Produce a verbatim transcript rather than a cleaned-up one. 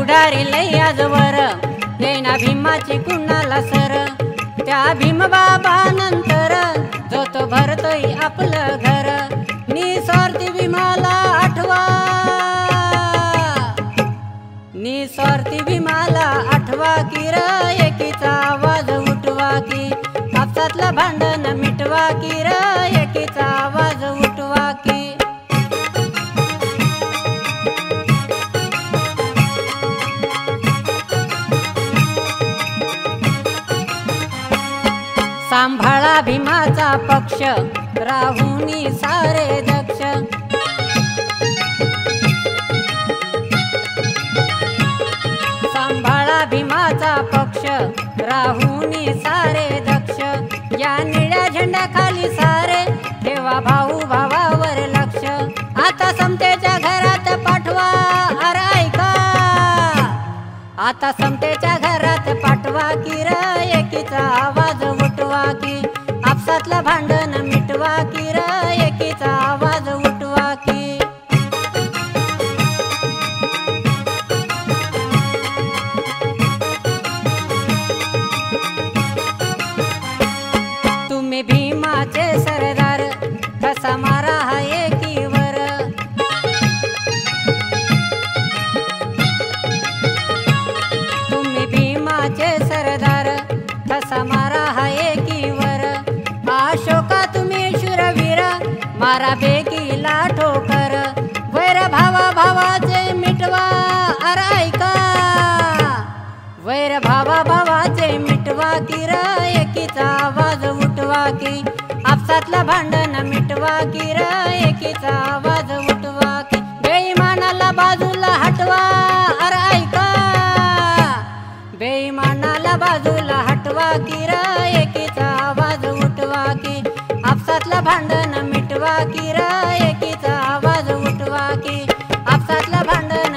पुढारी लई आजवर येईना भीमाची कुणाला सर। त्या भीमबाबा नंतर जो तो भरतोय आपलं घर। निस्वार्थी भीमाला आठवा, निस्वार्थी भीमाला आठवा की र, एकीचा आवाज उठवा की, आपसातलं भांडण मिटवा की र, एकीचा आवाज उठवा की। सांभाळा भीमाचा पक्ष राहुनी सारे दक्ष। सांभाळा भीमाचा पक्ष राहुनी सारे दक्ष। या निळ्या झेंड्याखाली सारे ठेवा भाऊ भावावर लक्ष। आता समतेच्या घरात पाठवा, अरे ऐका, आता समतेच्या घरात पाठवा की र, एकीचा आवाज उठवा की, आपसातलं भांडण मिटवा की र, एकीचा आवाज उठवा की। तुम्ही भीमाचे सरदार, कसा मारा हा एकीवर। तुम्ही भीमाचे सरदार, कसा मारा हा एकीवर। अशोका तुम्ही शूरवीर, मारा बेकीला ठोकर। वैर भावा भावाचे मिटवा, अरे ऐका, वैर भावा भावाचे मिटवा की र, एकीचा आवाज उठवा की, आपसातलं भांडण मिटवा की र, एकीचा आवाज उठवा की। बेईमानाला बाजूला हटवा, अरे ऐका, बेईमानाला बाजूला हटवा की र, एकीचा आवाज उठवा की, आपसातलं भांडण मिटवा की र, एकीचा आवाज उठवा की, आपसातलं भांडण